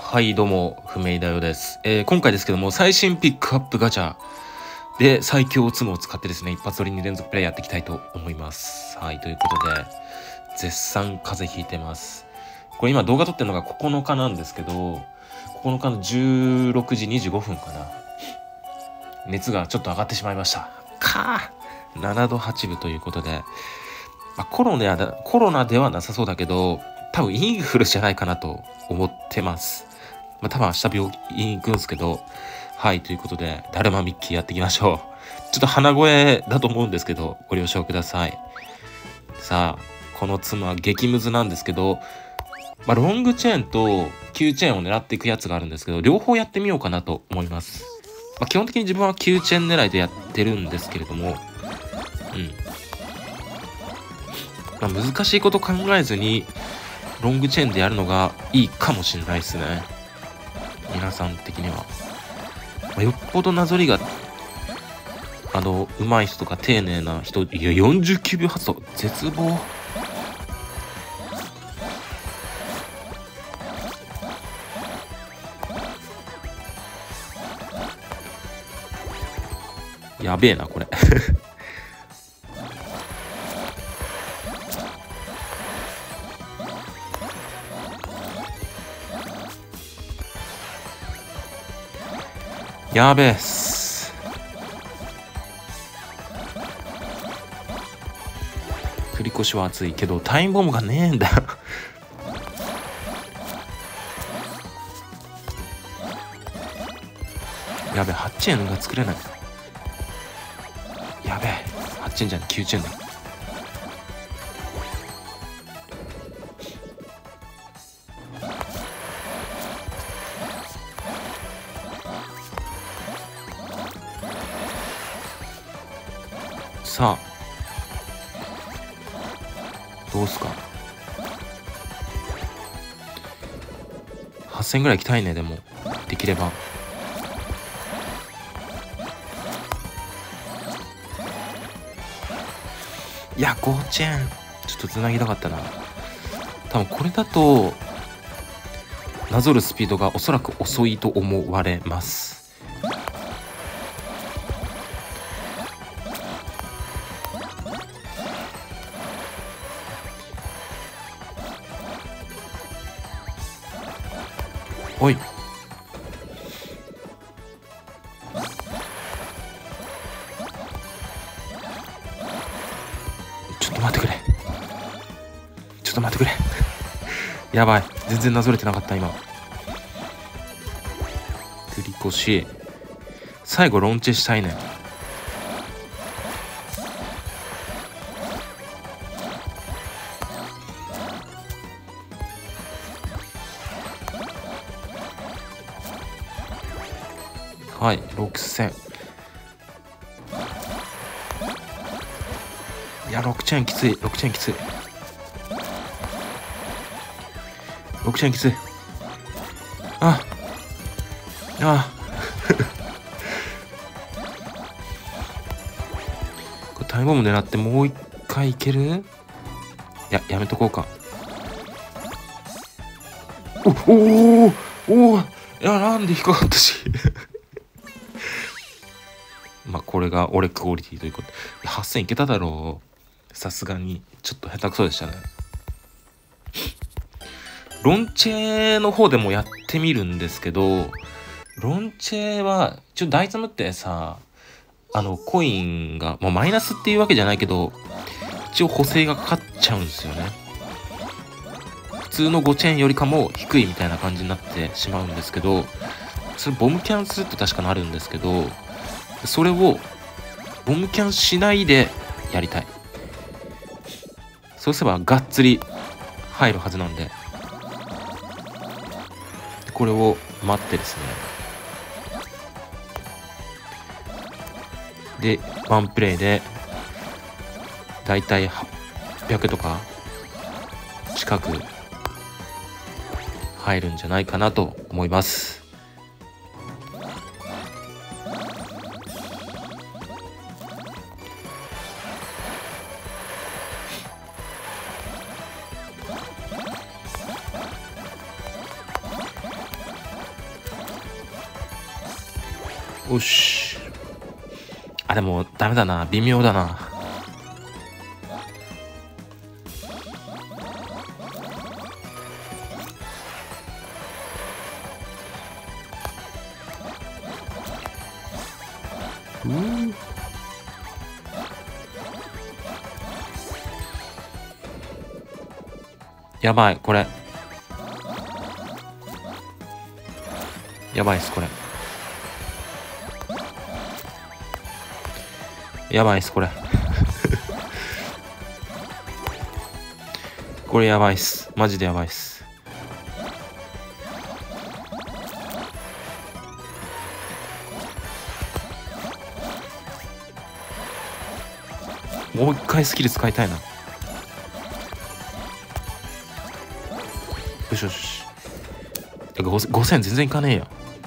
はい、どうも、不明だよです。今回ですけども、最新ピックアップガチャで最強ツムを使ってですね、一発撮りに連続プレイやっていきたいと思います。はい、ということで、絶賛風邪ひいてます。これ今動画撮ってるのが9日なんですけど、9日の16時25分かな。熱がちょっと上がってしまいました。7度8分ということで、コロナではなさそうだけど、多分インフルじゃないかなと思ってます。多分明日病院行くんですけど、はい、ということで、だるまミッキーやっていきましょう。ちょっと鼻声だと思うんですけど、ご了承ください。さあ、この妻は激ムズなんですけど、ロングチェーンとQチェーンを狙っていくやつがあるんですけど、両方やってみようかなと思います。基本的に自分はQチェーン狙いでやってるんですけれども、難しいこと考えずに、ロングチェーンでやるのがいいかもしれないですね。皆さん的には。よっぽどなぞりが、上手い人とか丁寧な人、いや、49秒発動、絶望。やべえな、これ。やべえっす。繰り越しは熱いけどタイムボムがねえんだよ。やべえ、8チェーンが作れない。やべえ、8チェーンじゃない、9チェーンだ。さあ、どうすか。8000ぐらい行きたいね。でもできれば。いや、5チェーンちょっとつなぎたかったな。多分これだとなぞるスピードがおそらく遅いと思われます。おい、ちょっと待ってくれ。ちょっと待ってくれ。やばい、全然なぞれてなかった今。繰り越し、最後ロンチェしたいね。はい、6000。いや、6チェーンきつい。6チェーンきつい。6チェーンきつい。これタイムボム狙ってもう一回いける？いや、やめとこうか。おいや、なんで引っかかったし。これが俺クオリティということで、8000いけただろう。さすがにちょっと下手くそでしたね。ロンチェの方でもやってみるんですけど、ロンチェはダイツムってさ、コインが、マイナスっていうわけじゃないけど、一応補正がかかっちゃうんですよね。普通の5チェーンよりかも低いみたいな感じになってしまうんですけど、それボムキャンすると確かなるんですけど、それをボムキャンしないでやりたい。そうすればがっつり入るはずなんで、これを待ってですね。で、ワンプレイでだいたい800とか近く入るんじゃないかなと思います。 よし。あ、でもダメだな、微妙だな。やばい、これやばいっす、これやばいっす、これこれやばいっす、マジでやばいっす。もう一回スキル使いたいな。よしよし。5000全然いかねえよ。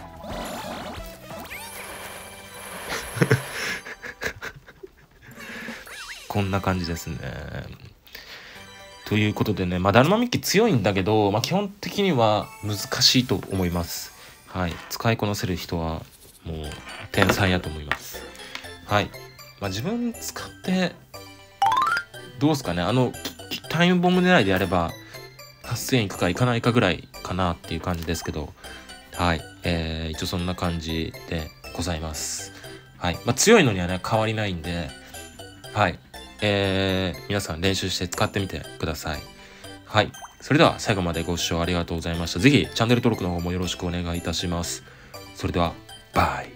こんな感じですね。ということでね、まあ、ダルマミッキ強いんだけど、まあ、基本的には難しいと思います。はい。使いこなせる人はもう天才やと思います。はい。まあ、自分使って、どうですかね。タイムボム狙いでやれば、8000いくかいかないかぐらいかなっていう感じですけど、はい。一応そんな感じでございます。はい。まあ、強いのにはね、変わりないんで、はい。皆さん練習して使ってみてください。はい。それでは最後までご視聴ありがとうございました。ぜひチャンネル登録の方もよろしくお願いいたします。それでは、バイ。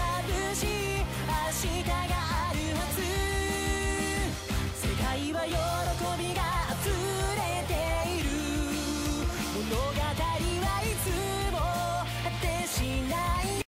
世界はよ